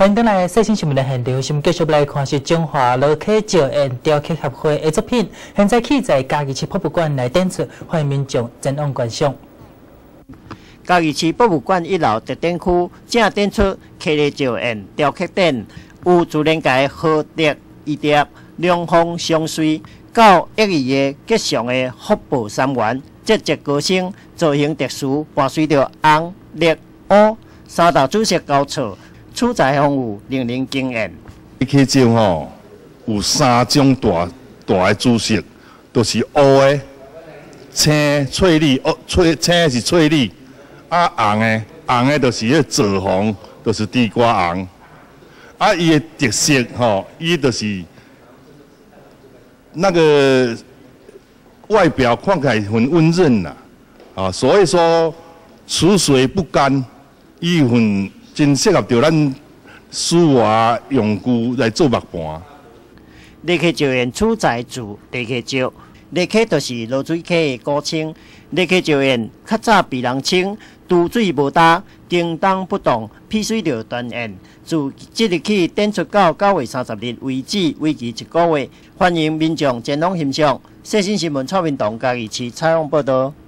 欢迎登来细新新闻的现场，新闻继续来看是中华罗溪石宴雕刻协会的作品，现在起在嘉义市博物馆内展出，欢迎民众前往观赏。 嘉义市博物馆1楼特展区正展出溪里石宴雕刻展，有自然界豪德衣蝶、两峰相随，到益义的吉祥的福报三元，节节高升，造型特殊，伴随着红、绿、乌三道主色交错。取材丰富，令人惊艳。 溪石吼有3种大的主色，都是乌的、青翠绿，青的是翠绿，红的就是迄紫红，就是地瓜红。伊的特色吼，伊就是那个外表看起来很温润啦，所以说池水不干，伊很。真适合着咱书画用具来做木盘。 罗溪石宴取材自罗溪石，罗溪就是罗水溪的古称。罗溪石宴较早被人称渡水无大，叮当不动，披水着断宴。自即日起展出到9月30日为止，为期1个月。欢迎民众前往欣赏。细新新闻蔡明栋嘉义市采访报道。